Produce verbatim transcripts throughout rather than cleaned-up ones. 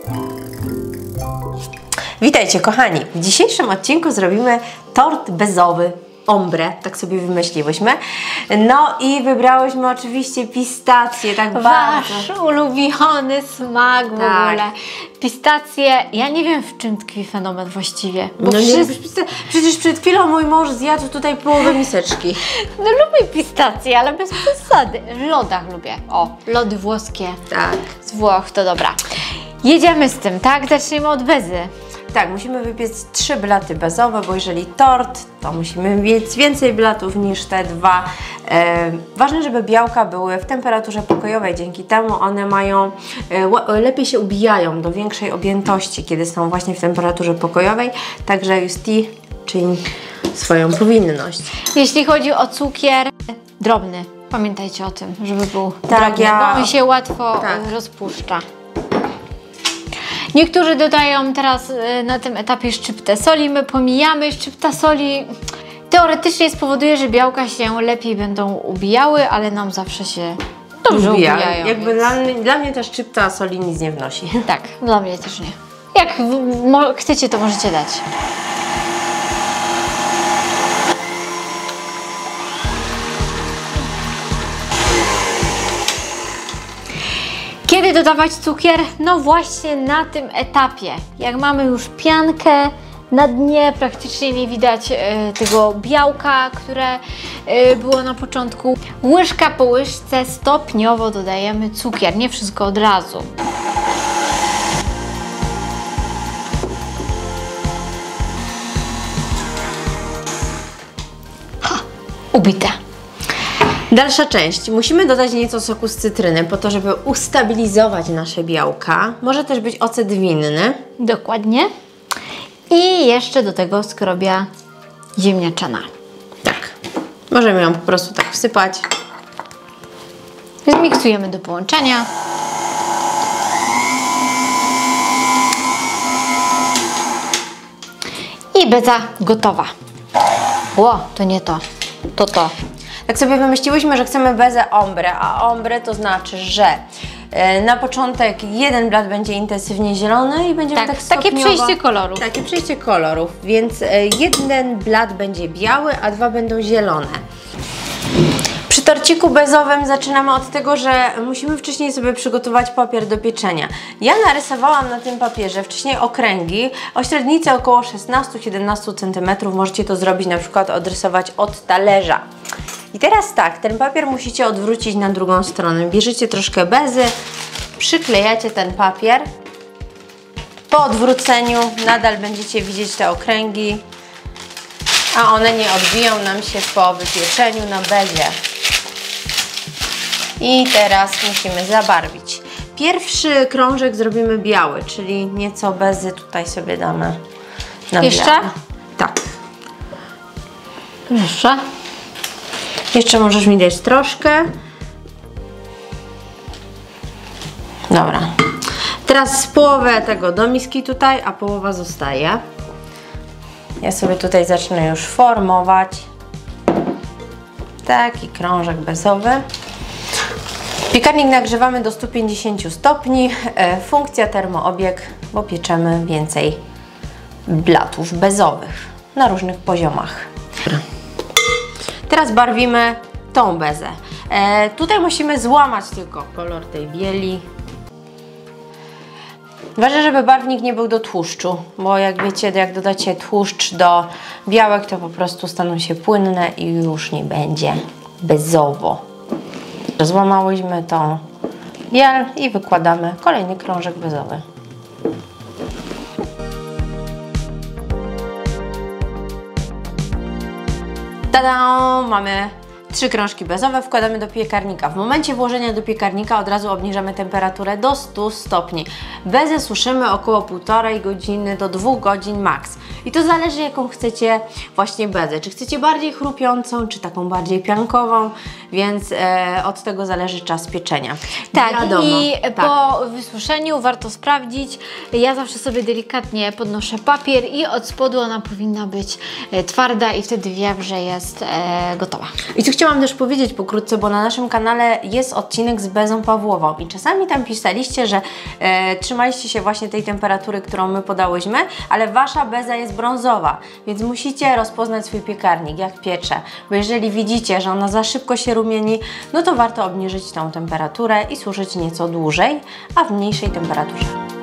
Witajcie kochani! W dzisiejszym odcinku zrobimy tort bezowy, ombre, tak sobie wymyśliłyśmy. No i wybrałyśmy oczywiście pistacje, tak Wasz bardzo. Wasz ulubiony smak w Tak. ogóle. Pistacje, ja nie wiem w czym tkwi fenomen właściwie. Bo No wszyscy... nie, przecież przed chwilą mój mąż zjadł tutaj połowę miseczki. No lubię pistacje, ale bez przesady. W lodach lubię. O, lody włoskie Tak. z Włoch, to dobra. Jedziemy z tym, tak? Zaczniemy od bezy. Tak, musimy wypiec trzy blaty bezowe, bo jeżeli tort, to musimy mieć więcej blatów niż te dwa. E, ważne, żeby białka były w temperaturze pokojowej, dzięki temu one mają, e, lepiej się ubijają do większej objętości, kiedy są właśnie w temperaturze pokojowej. Także Justi, czyń swoją powinność. Jeśli chodzi o cukier drobny, pamiętajcie o tym, żeby był Tak, drobny, ja- bo on się łatwo tak. rozpuszcza. Niektórzy dodają teraz y, na tym etapie szczyptę soli, my pomijamy. Szczypta soli teoretycznie spowoduje, że białka się lepiej będą ubijały, ale nam zawsze się dobrze Ubija. ubijają. Jakby więc... dla, mnie- dla mnie ta szczypta soli nic nie wnosi. Tak, dla mnie też nie. Jak w, mo, chcecie, to możecie dać. Kiedy dodawać cukier? No właśnie na tym etapie. Jak mamy już piankę, na dnie praktycznie nie widać e, tego białka, które e, było na początku. Łyżka po łyżce stopniowo dodajemy cukier, nie wszystko od razu. Ha, ubite. Dalsza część. Musimy dodać nieco soku z cytryny po to, żeby ustabilizować nasze białka. Może też być ocet winny. Dokładnie. I jeszcze do tego skrobia ziemniaczana. Tak. Możemy ją po prostu tak wsypać. Zmiksujemy do połączenia. I beza gotowa. Ło, to nie to. To to. Tak sobie wymyśliłyśmy, że chcemy bezę ombre, a ombre to znaczy, że e, na początek jeden blat będzie intensywnie zielony i będziemy Tak, tak stopniowo... takie przejście kolorów. Takie przejście kolorów, więc e, jeden blat będzie biały, a dwa będą zielone. Przy torciku bezowym zaczynamy od tego, że musimy wcześniej sobie przygotować papier do pieczenia. Ja narysowałam na tym papierze wcześniej okręgi o średnicy około szesnaście do siedemnastu centymetrów. Możecie to zrobić, na przykład odrysować od talerza. I teraz tak, ten papier musicie odwrócić na drugą stronę. Bierzecie troszkę bezy, przyklejacie ten papier. Po odwróceniu nadal będziecie widzieć te okręgi, a one nie odbiją nam się po wypieczeniu na bezie. I teraz musimy zabarwić. Pierwszy krążek zrobimy biały, czyli nieco bezy tutaj sobie damy na Jeszcze? biały. Tak. Jeszcze? Jeszcze możesz mi dać troszkę. Dobra. Teraz połowę tego do miski tutaj, a połowa zostaje. Ja sobie tutaj zacznę już formować taki krążek bezowy. Piekarnik nagrzewamy do stu pięćdziesięciu stopni. E, funkcja termoobieg, bo pieczemy więcej blatów bezowych na różnych poziomach. Teraz barwimy tą bezę. E, tutaj musimy złamać tylko kolor tej bieli. Ważne, żeby barwnik nie był do tłuszczu, bo jak wiecie, jak dodacie tłuszcz do białek, to po prostu staną się płynne i już nie będzie bezowo. Złamałyśmy tą biel i wykładamy kolejny krążek bezowy. Tada! Mamy trzy krążki bezowe, wkładamy do piekarnika. W momencie włożenia do piekarnika od razu obniżamy temperaturę do stu stopni. Bezę suszymy około półtorej godziny do dwóch godzin max. I to zależy, jaką chcecie właśnie bezę. Czy chcecie bardziej chrupiącą, czy taką bardziej piankową. więc e, od tego zależy czas pieczenia. Tak, Wiadomo, i tak. po wysuszeniu warto sprawdzić. Ja zawsze sobie delikatnie podnoszę papier i od spodu ona powinna być e, twarda i wtedy wiem, że jest e, gotowa. I tu chciałam też powiedzieć pokrótce, bo na naszym kanale jest odcinek z bezą pawłową i czasami tam pisaliście, że e, trzymaliście się właśnie tej temperatury, którą my podałyśmy, ale Wasza beza jest brązowa, więc musicie rozpoznać swój piekarnik, jak piecze, bo jeżeli widzicie, że ona za szybko się rumieni, no to warto obniżyć tą temperaturę i suszyć nieco dłużej, a w mniejszej temperaturze.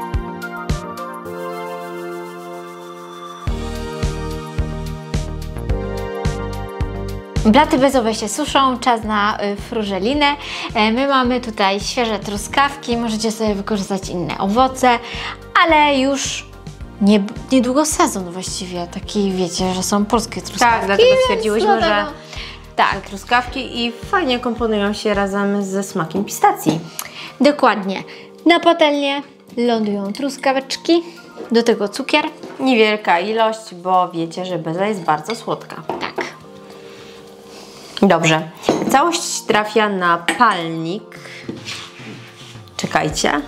Blaty bezowe się suszą, czas na y, frużelinę. E, my mamy tutaj świeże truskawki, możecie sobie wykorzystać inne owoce, ale już nie, niedługo sezon właściwie, taki wiecie, że są polskie truskawki. Tak, dlatego stwierdziłyśmy, dlatego... że tak, truskawki i fajnie komponują się razem ze smakiem pistacji. Dokładnie. Na patelnię lądują truskaweczki, do tego cukier. Niewielka ilość, bo wiecie, że beza jest bardzo słodka. Tak. Dobrze. Całość trafia na palnik. Czekajcie.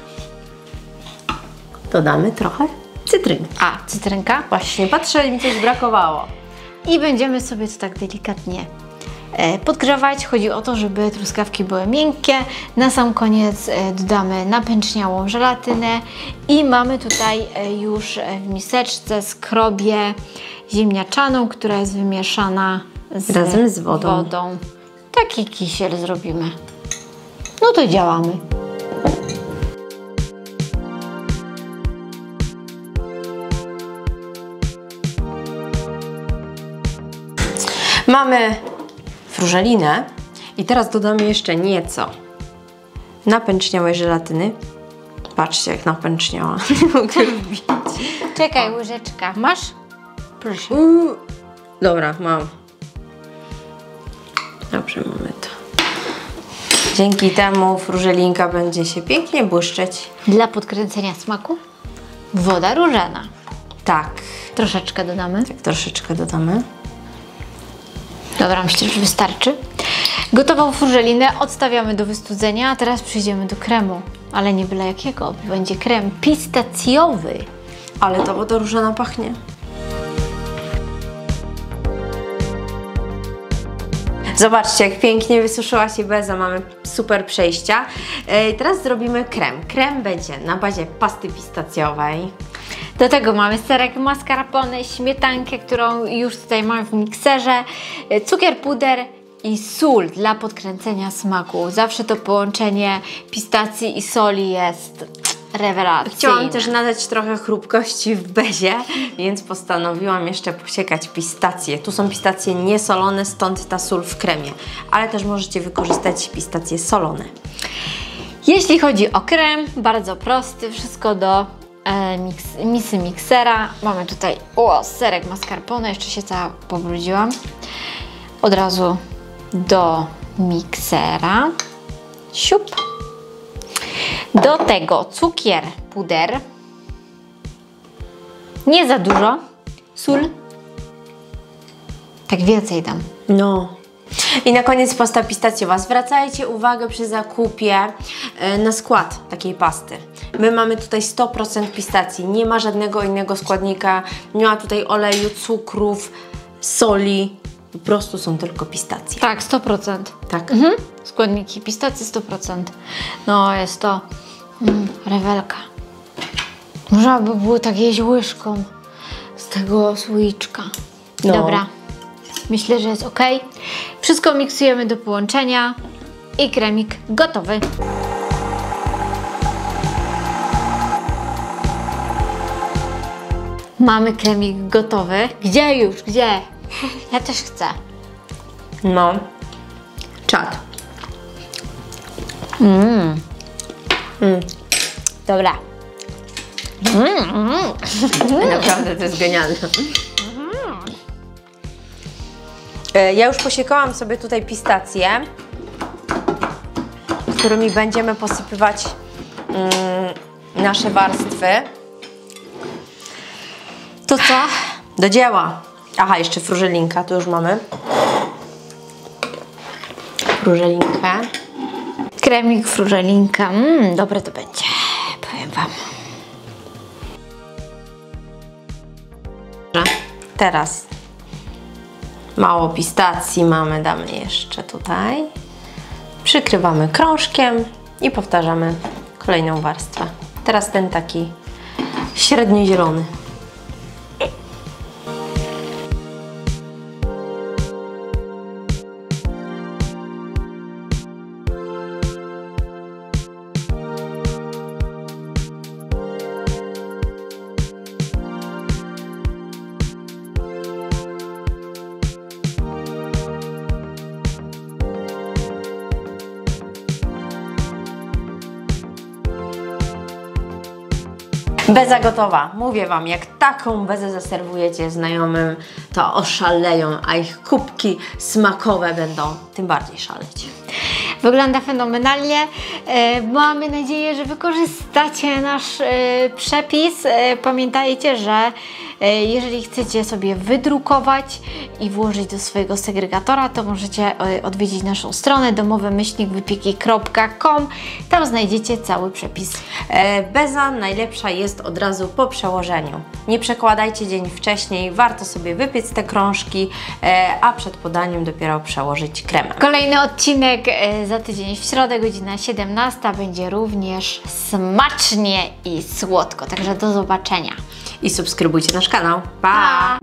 Dodamy trochę cytrynki. A, cytrynka. Właśnie, patrzę, mi coś brakowało. I będziemy sobie to tak delikatnie e, podgrzewać. Chodzi o to, żeby truskawki były miękkie. Na sam koniec e, dodamy napęczniałą żelatynę i mamy tutaj e, już w miseczce skrobię ziemniaczaną, która jest wymieszana z Razem z wodą. wodą. Taki kisiel zrobimy. No to działamy. Mamy frużelinę i teraz dodamy jeszcze nieco napęczniałej żelatyny. Patrzcie, jak napęczniała. Nie mogę wbić. Czekaj, łyżeczka. Masz? Proszę. Uuu. Dobra, mam. Dobrze, mamy to. Dzięki temu frużelinka będzie się pięknie błyszczeć. Dla podkręcenia smaku woda różana. Tak. Troszeczkę dodamy. Tak, troszeczkę dodamy. Dobra, myślę, że wystarczy. Gotową frużelinę odstawiamy do wystudzenia, a teraz przejdziemy do kremu. Ale nie byle jakiego, bo będzie krem pistacjowy. Ale to woda różana pachnie. Zobaczcie, jak pięknie wysuszyła się beza, mamy super przejścia. Yy, teraz zrobimy krem. Krem będzie na bazie pasty pistacjowej. Do tego mamy serek mascarpone, śmietankę, którą już tutaj mam w mikserze, cukier, puder i sól dla podkręcenia smaku. Zawsze to połączenie pistacji i soli jest rewelacyjne. Chciałam też nadać trochę chrupkości w bezie, więc postanowiłam jeszcze posiekać pistacje. Tu są pistacje niesolone, stąd ta sól w kremie, ale też możecie wykorzystać pistacje solone. Jeśli chodzi o krem, bardzo prosty, wszystko do e, mix, misy miksera. Mamy tutaj o, serek mascarpone, jeszcze się cała pobrudziłam. Od razu do miksera. Siup. Do tego cukier, puder. Nie za dużo. Sól. Tak więcej dam. No. I na koniec pasta pistacjowa. Zwracajcie uwagę przy zakupie e, na skład takiej pasty. My mamy tutaj sto procent pistacji, nie ma żadnego innego składnika, nie ma tutaj oleju, cukrów, soli, po prostu są tylko pistacje. Tak, sto procent. Tak. Mhm. Składniki pistacji sto procent. No jest to mm, rewelka. Można by było tak jeść łyżką z tego słoiczka. No. Dobra. Myślę, że jest ok. Wszystko miksujemy do połączenia i kremik gotowy. Mamy kremik gotowy. Gdzie już? Gdzie? Ja też chcę. No. Czad. Mm. Mm. Dobra. Mm, mm. Naprawdę to jest genialne. E, Ja już posiekałam sobie tutaj pistacje, którymi będziemy posypywać mm, nasze warstwy. To co? Do dzieła. Aha, jeszcze frużelinka, tu już mamy. frużelinkę. Kremik, frużelinka. Mmm, dobre to będzie, powiem Wam. Teraz mało pistacji mamy, damy jeszcze tutaj. Przykrywamy krążkiem i powtarzamy kolejną warstwę. Teraz ten taki średnio zielony. Beza gotowa. Mówię Wam, jak taką bezę zaserwujecie znajomym, to oszaleją, a ich kubki smakowe będą tym bardziej szaleć. Wygląda fenomenalnie. E, mamy nadzieję, że wykorzystacie nasz e, przepis. E, pamiętajcie, że e, jeżeli chcecie sobie wydrukować i włożyć do swojego segregatora, to możecie e, odwiedzić naszą stronę domowe myślnik wypieki kropka com. Tam znajdziecie cały przepis. E, beza najlepsza jest od razu po przełożeniu. Nie przekładajcie dzień wcześniej, warto sobie wypiec te krążki, e, a przed podaniem dopiero przełożyć kremem. Kolejny odcinek e, za tydzień w środę, godzina siedemnasta. Będzie również smacznie i słodko, także do zobaczenia. I subskrybujcie nasz kanał. Pa! Pa!